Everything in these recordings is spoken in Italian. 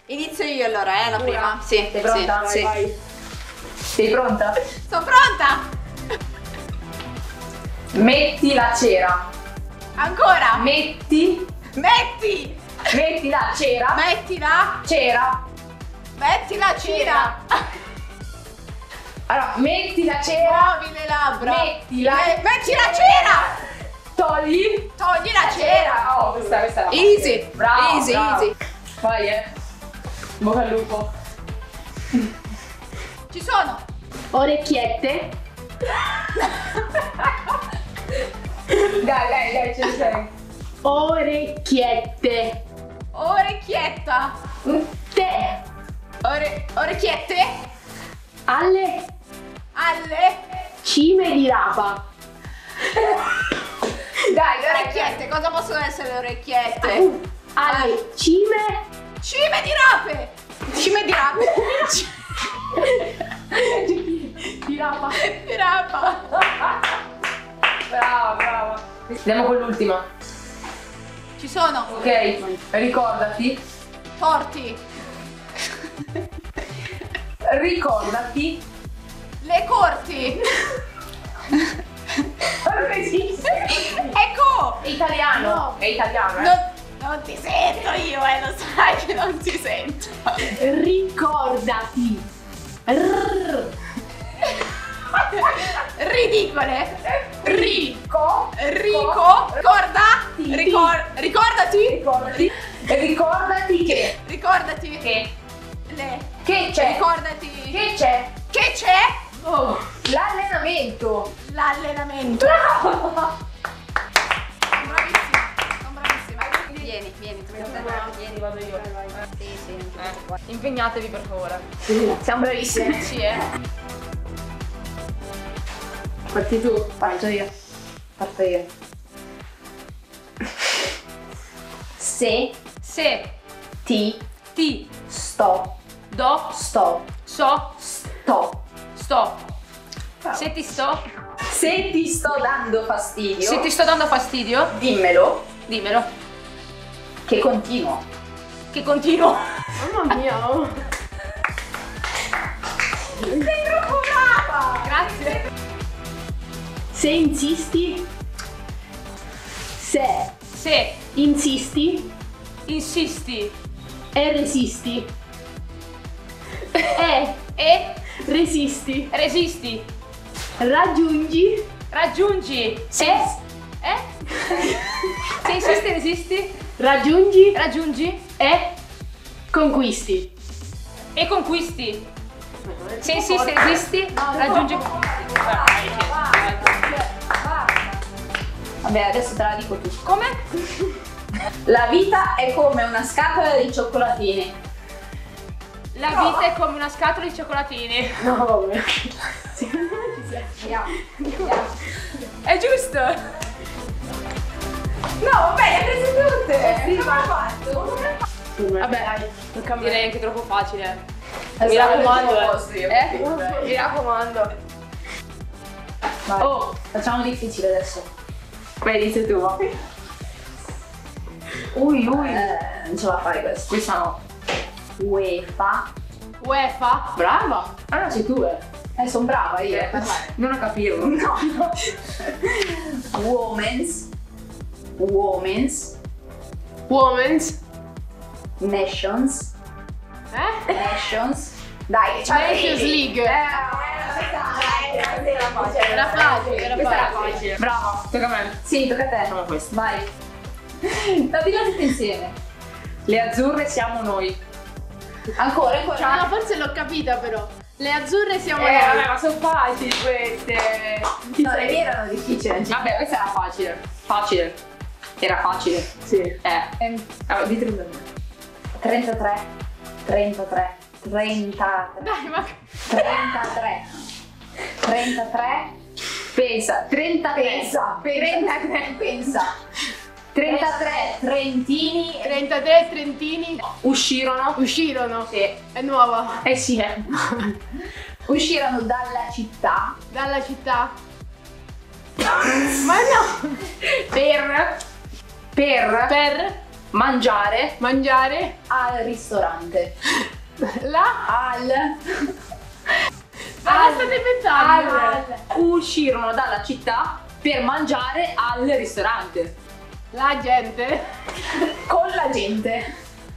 Inizio io allora, la prima. Sì, sei pronta? Sì. Vai. Sei pronta? Sono pronta! Metti la cera. Ancora! Metti la cera. Mettila! Cera. Metti la cera! Allora, metti la cera. Muovi le labbra! Metti la cera! Togli La cera! Oh, questa è la Easy! Bravo, Easy, bravo. easy! Vai, bocca al lupo. Ci sono! Orecchiette. Dai, ce ne sei. Orecchiette. Orecchietta! Te. Orecchiette? Alle Cime di rapa. Dai, le orecchiette, cosa possono essere le orecchiette? Alle cime Cime di rape! Cime di rape! di rapa. Di rapa! Brava. Andiamo con l'ultima. Ci sono! Ok, ricordati. Porti! Ricordati. Le corti! Non esiste. Ecco! È italiano. No. È italiano, Non ti sento io, lo sai che non ti sento! Ricordati. Ridicole! Rico. Ricordati! Ricordati che. Ricordati! Che c'è? Ricordati! Che c'è? Che c'è? Oh, l'allenamento. L'allenamento! Sono bravissima! Vieni, Vieni, vado io. Sì. Impegnatevi per favore. Siamo bravissimi! Sì, Parti tu. Parto io. Se ti sto Sto! Se ti sto dando fastidio, Se ti sto dando fastidio, dimmelo dimmelo. che continuo. Che continuo. Mamma mia. Sei troppo brava! Grazie. Se insisti. Se insisti Insisti. e resisti. E Resisti. resisti. Raggiungi. Se insisti, resisti. Raggiungi E conquisti. conquisti. Se insisti, resisti. Raggiungi. Vabbè, adesso te la dico tu. Come? La vita è come una scatola di cioccolatini. La vita è come una scatola di cioccolatini. No, vabbè. È giusto? No, vabbè, le hai prese tutte. Come hai fatto? Vabbè, dai. Direi anche troppo facile. Mi raccomando, Mi raccomando. Vai. Oh, Facciamo difficile adesso. vai, inizia tu. Non ce la fai questa. Questa no. UEFA. UEFA. Brava. Allora sei tu, sono brava io. Non ho capito. No. Women's. Women's. Nations. Nations. Dai, Nations League. Era facile, Questa era facile. Brava, tocca a me. Sì, tocca a te. Facciamo questo. Vai. No, dillo tutte insieme. Le azzurre siamo noi. Ancora. No, forse l'ho capita però. Le azzurre siamo noi. Vabbè, ma sono facili queste. No, le mie erano difficili. Vabbè, questa era facile. Facile. Era facile. Sì. Vabbè, ditelo da me. 33. Dai, ma 33. Pensa, 33. Pensa. 33 trentini. 33 trentini Uscirono. Sì. è nuova. Sì, Uscirono dalla città. Dalla città. Ma no! per Mangiare. Mangiare. Al ristorante. Dove state pensando? Uscirono dalla città per mangiare al ristorante. La gente. Con la gente.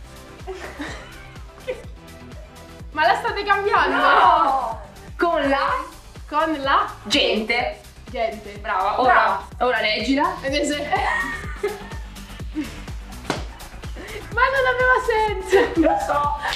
Ma la state cambiando? No! Con la Con la gente. gente. Brava. Brava. Ora leggila. Ma non aveva senso. Lo so.